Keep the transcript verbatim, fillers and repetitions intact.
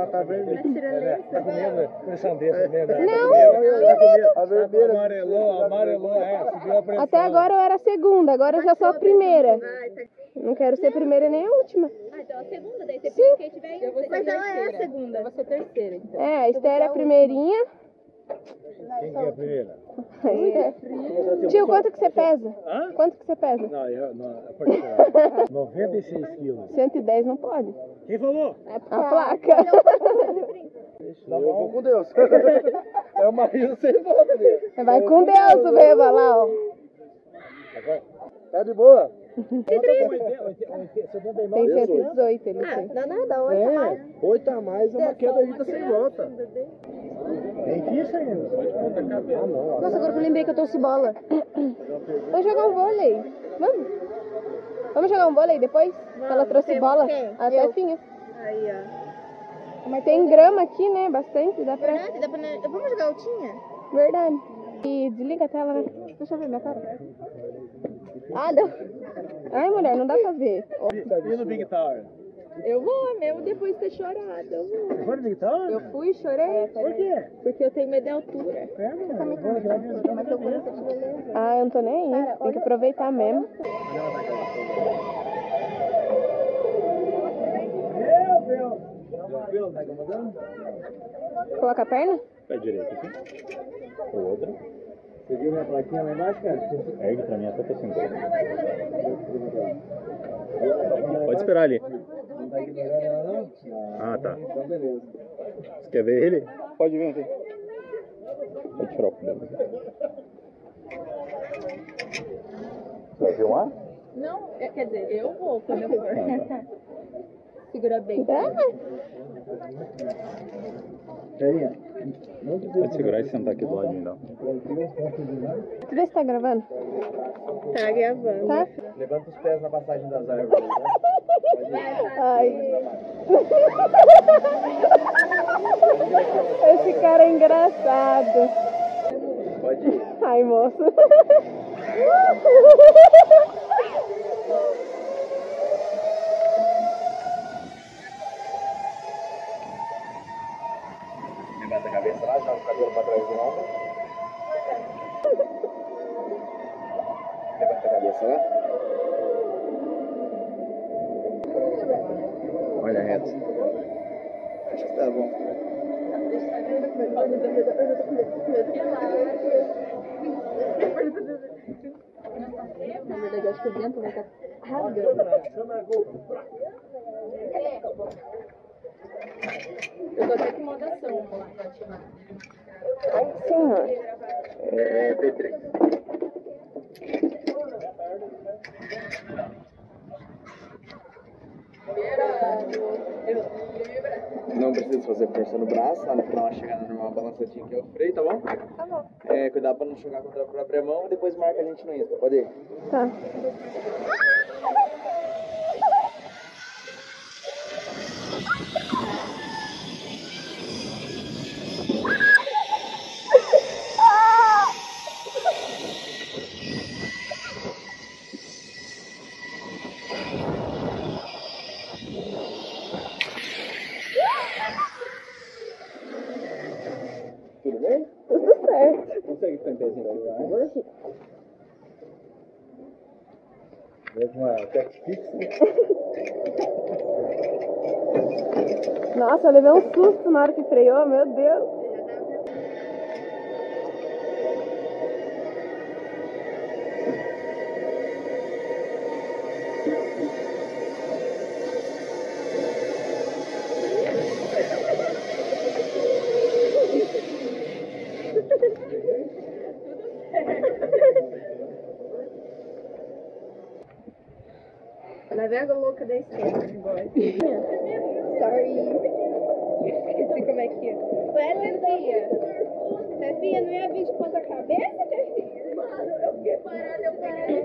tá vermelha. Tá comendo pressão desse mesmo. Não, A vermelha. Amarelou, amarelou, é, subiu a pressão. até agora eu era a segunda, agora eu já sou a primeira. Não quero ser a primeira nem a última. Ah, então a segunda, daí você Sim. fica quem tiver aí. Mas ela é a segunda. Eu vou ser terceira, então. É, a Esther é a primeirinha. Quem que é a primeira? A Esther. Tio, quanto que você pesa? Hã? Quanto que você pesa? Não, eu, não, é particular. noventa e seis quilos. cento e dez não pode. Quem falou? A placa. Eu vou com Deus. É o marido sem volta dele. Vai com Deus, o beba lá, ó. Tá de boa? Tem cento e dezoito, ele tem. Não, nada, hoje É, oito a mais é uma queda ainda sem volta. Tem ficha ainda. Pode contar a cabeça. Ah, não. Nossa, agora que eu lembrei que eu trouxe bola. Vamos jogar um vôlei. Vamos? Vamos jogar um vôlei depois? Ela trouxe Tem bola. quem? A Eu. Tefinha. Aí, ó. Mas tem grama aqui, né? Bastante. Dá pra... Verdade, dá pra... Vamos jogar altinha? Verdade. E desliga a tela, né? Deixa eu ver minha cara. Ah, não. Ai, mulher, não dá pra ver. E no Big Tower? Eu vou, mesmo depois de ter chorado. Eu vou. Você foi no Big Tower? Eu fui e chorei. Por quê? Porque eu tenho medo de altura. É, mano. Ah, eu não tô nem aí. Tem que aproveitar mesmo. Meu Deus! Tranquilo, tá incomodando? Coloca a perna? Pé direito aqui. O outro. Você viu minha plaquinha lá embaixo, cara? Ergue pra mim até pra cintura. Pode esperar ali. Não tá ignorando ela, não? Ah, tá. Então, beleza. Você quer ver ele? Pode vir aqui. Pode tirar o cabelo. Você vai filmar? Não, é, quer dizer, eu vou quando eu for. Segura bem. Peraí, não te Pode segurar e sentar aqui do lado então. Vê se tá gravando. Tá gravando. Tá? Levanta os pés na passagem das árvores, né? Ai. Esse cara é engraçado. Pode ir. Ai, moço. Levanta a cabeça lá, joga o cabelo pra trás do ombro. Levanta a cabeça lá. Olha reto. Acho que tá bom. Na verdade, acho que o vento vai estar rasgando. Eu tô até com modação pra ativar. Ai, senhor. É, P três. Não precisa fazer força no braço, lá no final uma chegada normal, balançadinha aqui é o freio, tá bom? Tá bom. É, cuidado pra não chocar contra a própria mão e depois marca a gente no Insta, pode ir? Tá. Tudo bem? Tudo certo. Consegue ficar em pezinho por favor? Veja uma tech fixa. Nossa, eu levei um susto na hora que freou, meu Deus. Navega louca da esquerda agora. Sorry. Esqueci como é que é. Ué, Tefinha. Tefinha, não ia vir de ponta cabeça, Tefinha? Mano, eu fiquei parada, eu peguei.